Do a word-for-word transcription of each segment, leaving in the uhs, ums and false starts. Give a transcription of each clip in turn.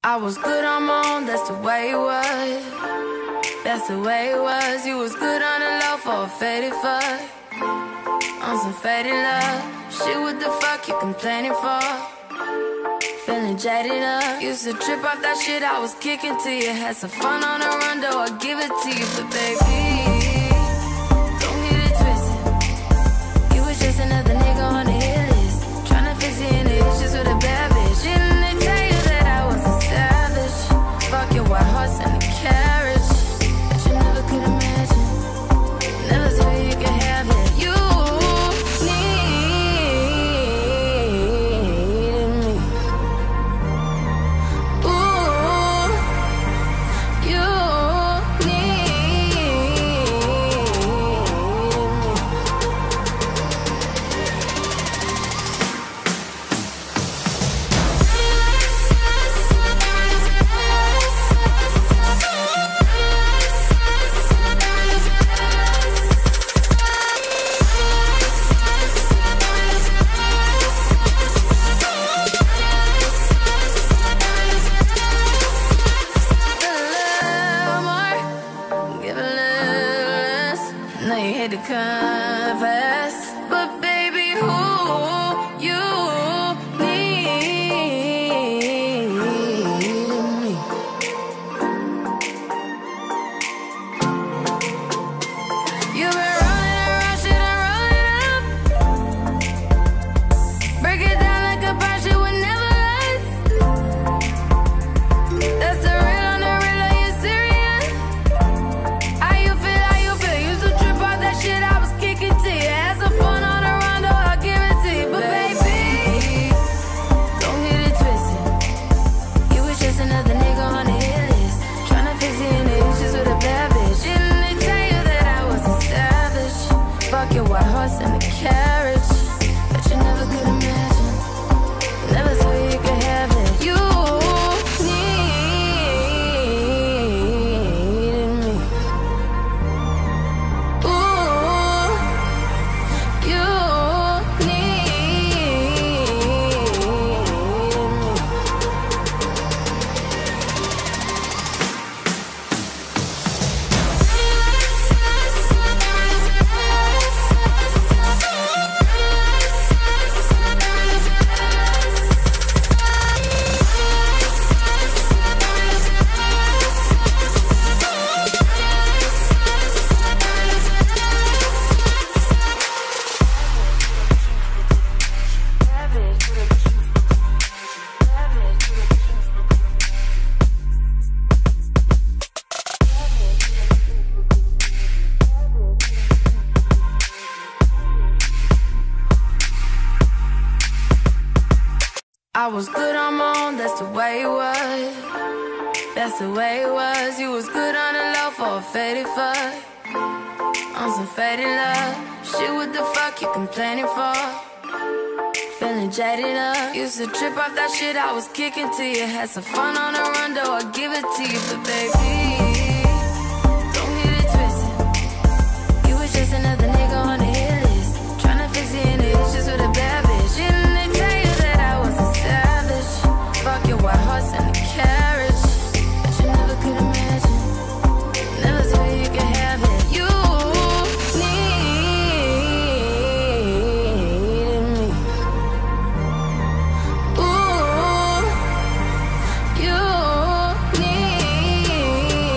I was good on my own, that's the way it was. That's the way it was. You was good on the low for a faded fuck. On some faded love. Shit, what the fuck you complaining for? Feeling jaded up. Used to trip off that shit I was kicking to you. Had some fun on the run, though I give it to you. But baby, don't get it twisted. You was just another nigga on the hit list, tryna fix it in the issues with a bad bitch. Didn't they tell you that I was a savage? Fuck your white horse and the carriage. But you never could imagine, never thought you could have it. You to confess, but baby, who you need me? You've been rolling around shit and rolling up. Break it down like a bar, shit would never last. That's the real on the real, are you serious? How you feel, how you feel? Used to trip off that shit I was kicking to you. Had some fun on the run, though I'll give it to you. But baby, don't get it twisted. You was just another nigga on the hit list, tryna fix it in the issues with a bad bitch. Didn't they tell you that I was a savage? Fuck your white horse and the carriage. But you never could imagine, never thought you could have it. You needed me. Ooh, you needed me. I was good on my own, that's the way it was. That's the way it was. You was good on the low for a faded fuck. On some faded love. Shit, what the fuck you complaining for? Feeling jaded up. Used to trip off that shit I was kicking to you. Had some fun on the run, though I give it to you. But baby, don't get it twisted. You was just another nigga on the hit list, tryna fix it in the issues with a bad bitch. Didn't they tell you that I was a savage? Fuck your white horse and the carriage. But you never could imagine, never thought you could have it. You needed me. Ooh, you needed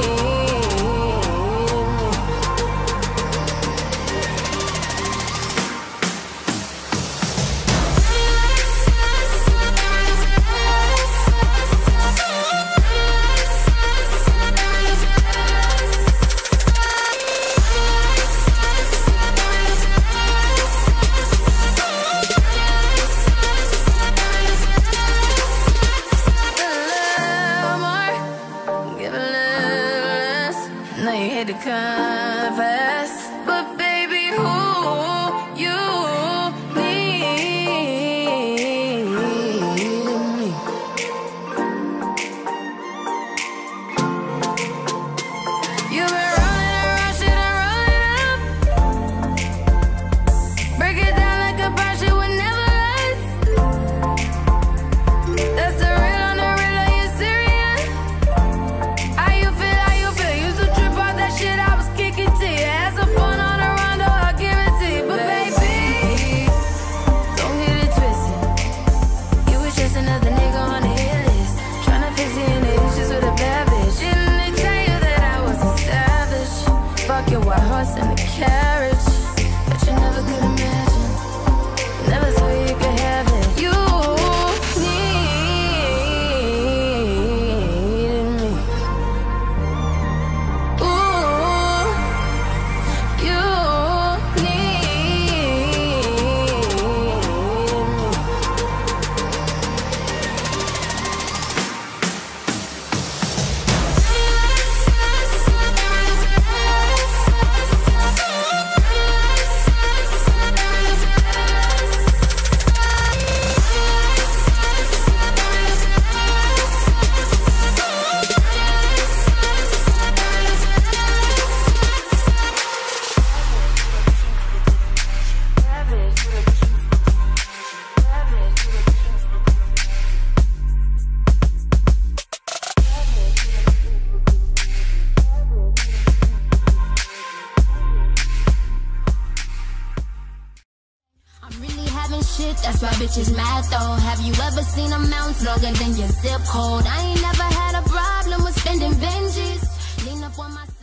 shit, that's why bitches mad though. Have you ever seen a mountain longer than your zip code? I ain't never had a problem with spending Benjis. Lean up on my